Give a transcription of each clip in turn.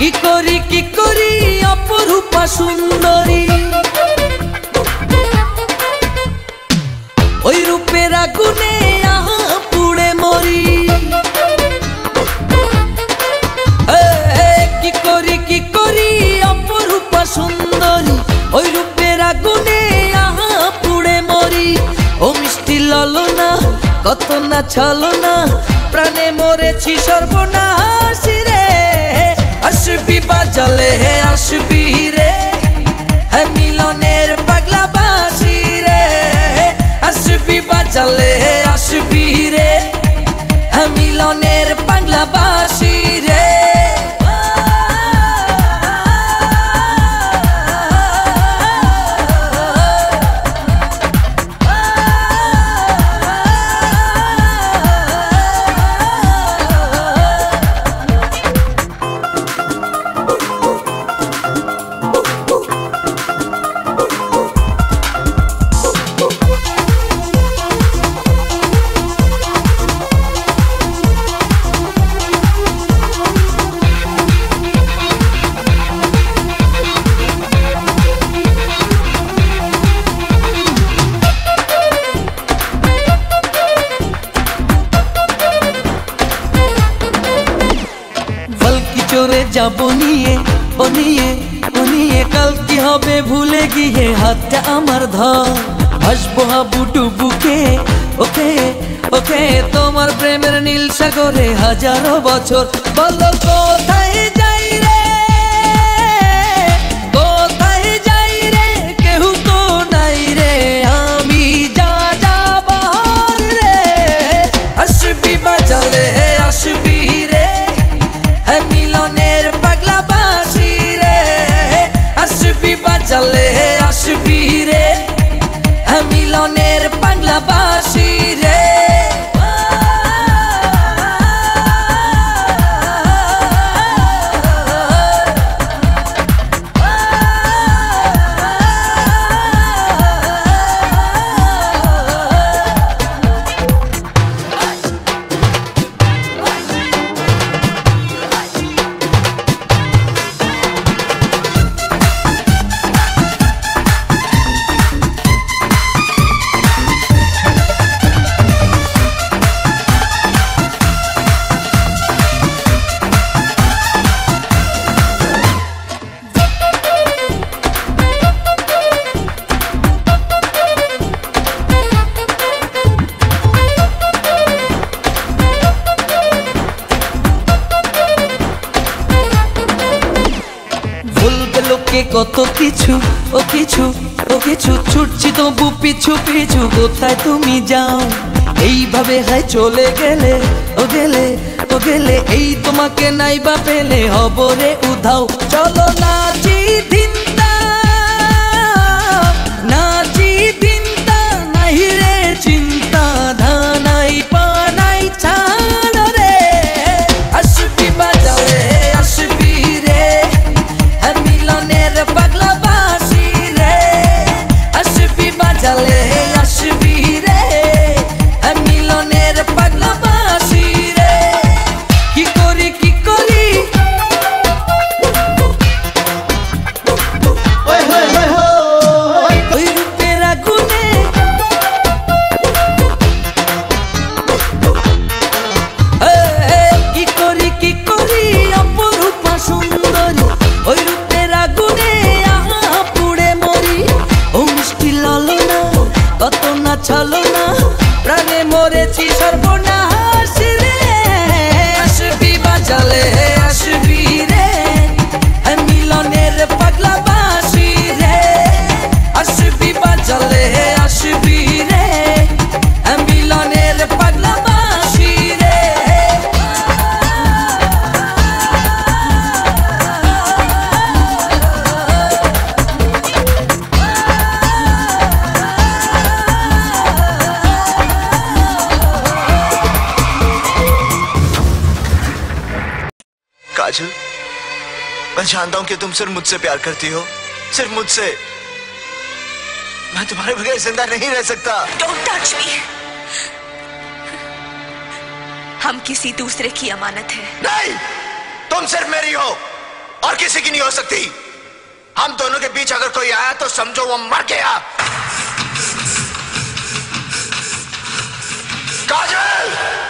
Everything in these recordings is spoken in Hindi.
কি করি অপরূপা সুন্দরী ওই রূপের আগুনে আহা পুড়ে মরি। কি করি অপরূপা সুন্দরী ওই রূপের আগুনে আহা পুড়ে মরি। ও মিষ্টি ললনা কত না ছলনা প্রাণে মরেছি সর্বনাশ রে। আসবি বাজালে হে আসবি রে হ্যাঁ মিলনের পাগলা বাঁশি রে। আসবি বাজালে হে আসবি রে হ্যাঁ মিলনের পাগলা বাঁশি রে। যাবো নিয়ে বনিয়ে বনিয়ে কাল কি হবে ভুলে গিয়ে হাতটা আমার ধর। হাসবো হাবুডুবুকে ওকে ওকে তোমার প্রেমের নীল সাগরে হাজারো বছর। বলো কোথায় যাই রে কোথায় যাই রে কেউ তো নাই রে আমি যা যাব রে। আসবি বাজালে আসবি রে হ্যাঁ মিলনের পাগলা বাঁশি রে। আসবি বাজালে আসবি রে হ্যাঁ মিলনের পাগলা বাঁশি রে। কত কিছু ও কিছু ও কিছু ছুটছি তবু পিছু পিছু কোথায় তুমি যাও। এইভাবে হায় চলে গেলে ও গেলে ও গেলে এই তোমাকে নাই বা পেলে হব রে উধাও। চলো নাচি দিনটা নাচি দিনটা নাই রে চিন্তা ধানাই পানাই ছাড় রে। আসবি বাজালে আসবি রে হ্যাঁ মিলনের পাগলা বাঁশি রে। আসবি বাজালে আসবি রে হ্যাঁ মিলনের পাগলা বাঁশি রে। কি করি ওই রূপের আগুনে কি করি অপরূপা সুন্দরী ওই রূপের আগুনে আহা পুড়ে মরি। ও মিষ্টি ললনা কত না ছলনা প্রাণে মরেছি সর্বনাশ রে। আসবি বাজালে আসবি রে হ্যাঁ মিলনের পাগলা বাঁশি রে। আসবি বাজালে আসবি রে হ্যাঁ মিলনের পাগলা বাঁশি রে। काजल, मैं जानता हूं कि तुम सिर्फ मुझसे प्यार करती हो, सिर्फ मुझसे। मैं तुम्हारे बगैर जिंदा नहीं रह सकता। Don't touch me. हम किसी दूसरे की अमानत है। नहीं, तुम सिर्फ मेरी हो और किसी की नहीं हो सकती। हम दोनों के बीच अगर कोई आया तो समझो वो मर गया। काजल,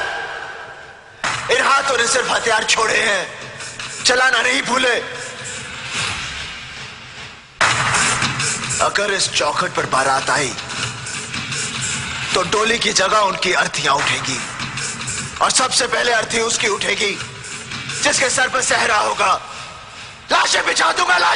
इन हाथों ने सिर्फ हथियार छोड़े हैं, चलाना नहीं भूले। अगर इस चौखट पर बारात आई तो डोली की जगह उनकी अर्थियां उठेंगी, और सबसे पहले अर्थी उसकी उठेगी जिसके सर पर सहरा होगा। लाशें बिछा दूंगा,